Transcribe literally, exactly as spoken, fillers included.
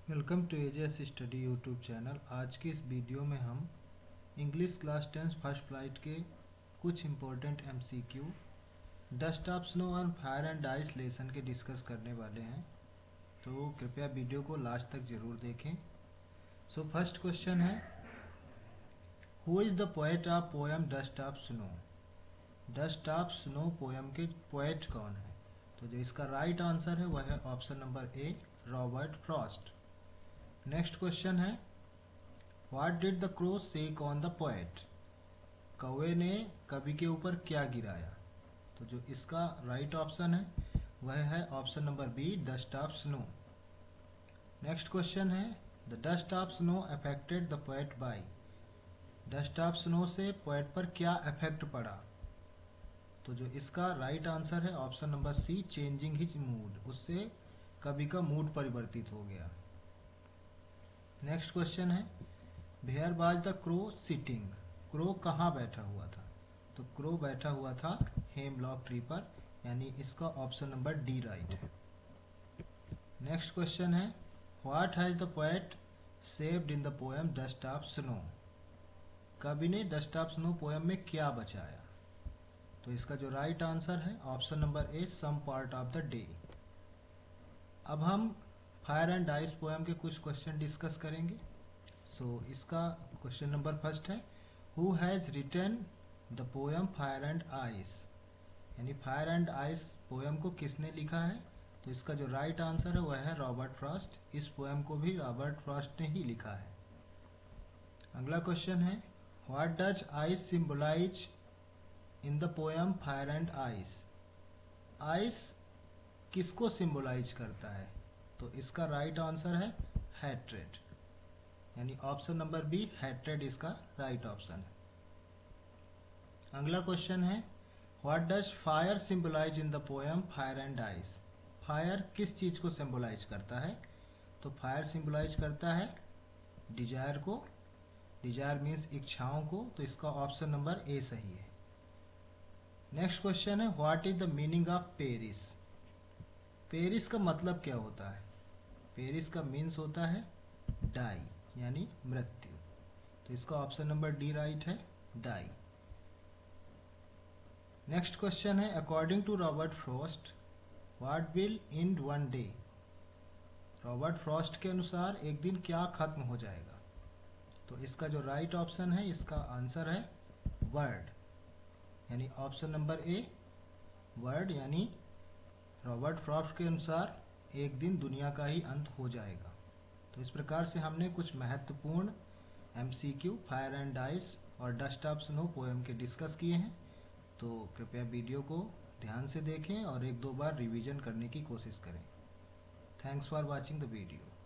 Welcome to एजेस study YouTube channel. आज की इस वीडियो में हम English class tenth first flight के कुछ important MCQ dust of snow and fire and ice lesson के डिस्कस करने वाले हैं, तो कृपया वीडियो को लास्ट तक जरूर देखें। सो फर्स्ट क्वेश्चन है, who is the poet of poem dust of snow. Dust of snow poem के पोएट कौन है? तो जो इसका राइट आंसर है वह है option number A, Robert Frost. Next question है, what did the crow shake on the poet. कौवे ने कवि के ऊपर क्या गिराया? तो जो इसका राइट ऑप्शन है वह है option number B, dust of snow. Next question है, the dust of snow affected the poet by. Dust of snow से पोएट पर क्या इफेक्ट पड़ा? तो जो इसका राइट आंसर है option number C, changing his mood. उससे कवि का मूड परिवर्तित हो गया। नेक्स्ट क्वेश्चन है, where was the crow sitting. Crow कहाँ बैठा हुआ था? तो क्रो बैठा हुआ था हेमलॉक ट्री पर, यानी इसका ऑप्शन नंबर डी राइट है। नेक्स्ट क्वेश्चन है, what has the poet saved in the poem dust of snow. कवि ने डस्ट ऑफ स्नो पोएम में क्या बचाया? तो इसका जो राइट आंसर है option number A, some part of the day. अब हम फायर एंड आइस पोएम के कुछ क्वेश्चन डिस्कस करेंगे। सो so, इसका क्वेश्चन नंबर फर्स्ट है, who has written the poem fire and ice. यानी फायर एंड आइस पोएम को किसने लिखा है? तो इसका जो राइट आंसर है वह है रॉबर्ट फ्रॉस्ट। इस पोएम को भी रॉबर्ट फ्रॉस्ट ने ही लिखा है। अगला क्वेश्चन है, what does ice symbolize in the poem fire and ice. Ice किसको सिंबलाइज करता है? तो इसका राइट आंसर है हैट्रेड, यानी ऑप्शन नंबर बी, हैट्रेड इसका राइट ऑप्शन है। अगला क्वेश्चन है, what does fire symbolize in the poem fire and ice. Fire किस चीज को सिंबलाइज करता है? तो फायर सिंबलाइज करता है डिजायर को। डिजायर मीन्स इच्छाओं को, तो इसका ऑप्शन नंबर ए सही है। नेक्स्ट क्वेश्चन है, what is the meaning of perish. Perish का मतलब क्या होता है? पेरिस का मीन्स होता है डाई, यानी मृत्यु। तो इसका ऑप्शन नंबर डी राइट है, डाई। नेक्स्ट क्वेश्चन है, according to Robert Frost what will end one day. Robert Frost के अनुसार एक दिन क्या खत्म हो जाएगा? तो इसका जो राइट ऑप्शन है, इसका आंसर है वर्ल्ड, यानी ऑप्शन नंबर ए, वर्ल्ड। यानी रॉबर्ट फ्रॉस्ट के अनुसार एक दिन दुनिया का ही अंत हो जाएगा। तो इस प्रकार से हमने कुछ महत्वपूर्ण एमसीक्यू फायर एंड आइस और डस्ट ऑफ स्नो पोएम के डिस्कस किए हैं। तो कृपया वीडियो को ध्यान से देखें और एक दो बार रिवीजन करने की कोशिश करें। Thanks for watching the video.